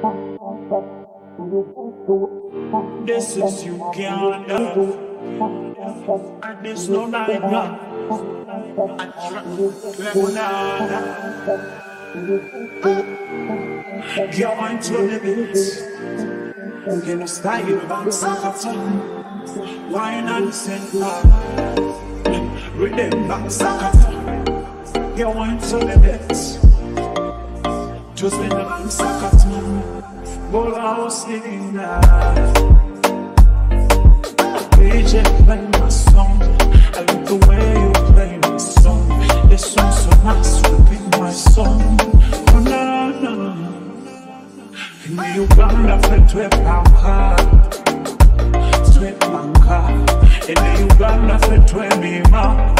This is Uganda, and there's no night now. I try lemonade. Get into the beats. Get a style about Sakata. Why not send rhythm back Sakata. Get into the beats. Just in the Sakata. But I was sitting there. DJ play my song. I like the way you play my song. This song so nice, repeat my song. Oh no, no. In the Uganda, fed to a pound sweet manka. In the Uganda, fed to a mima.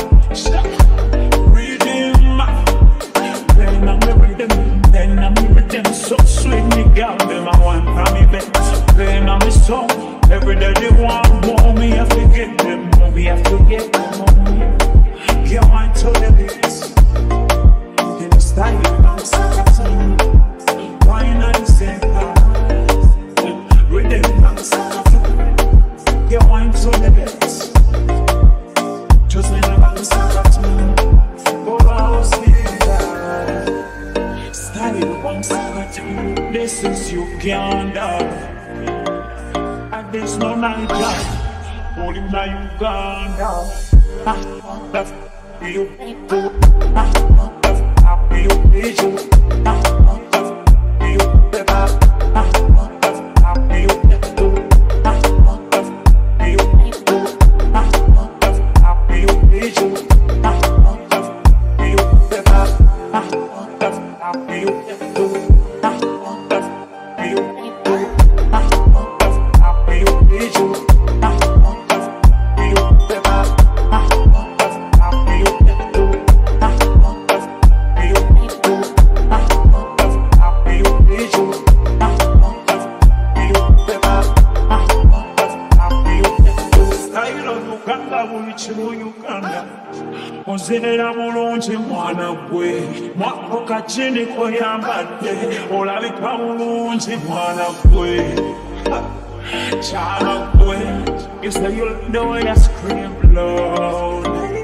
Redeem. Then I'm a rhythm. Then I'm a rhythm. So sweet, me girl. Then I want me back. Then I'm a song. Every day they want more, me have to get them more, we have to get them more. Get mine to the beats. In the style of Sakata. Why not say that? Rhythm and Sakata. Get mine to the beats. Just in the Sakata. But I was saying that. Style of Sakata. This is Uganda. There's no night life, only my Uganda. That's you, that's you, that's you, Ozera mulungi mwana gwe mwako kachini koyambadde olabika mulungi mwana gwe kyala gwe. You say you like the way I scream loud.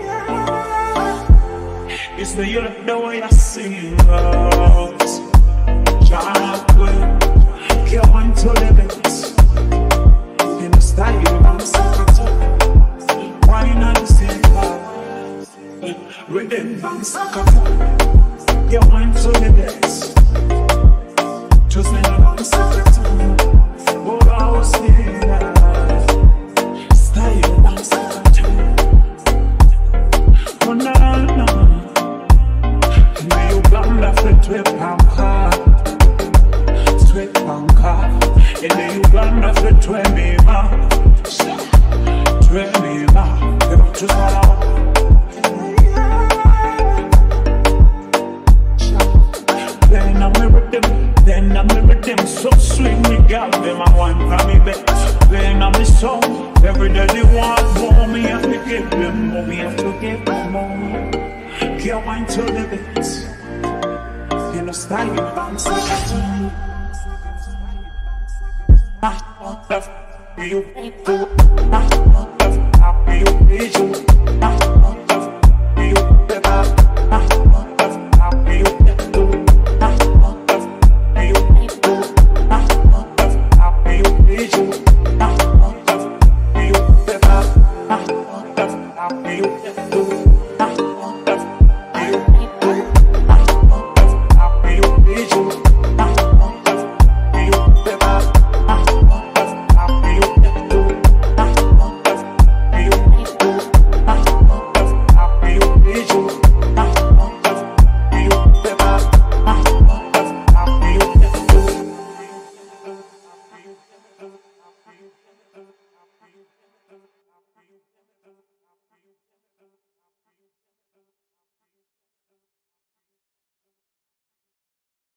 You say you like the way I sing loud. Kyala gwe, get one to the beats. In the style of Sakata. Why not sing loud? Rhythm and Sakata. Get one to the beats. Just in the Sakata. But I was saying that. Style and Sakata. Oh no, no. In the Uganda, fed to a pampa. Sweet panka. In the Uganda, fed to a mima. To a mima. Just out. Then I'm with them, so sweet, me girl, them I want from me back. Then I'm the song, every day they want more, me have to give them more, me have to give them more. Get one to the beats, in the style of Sakata. You,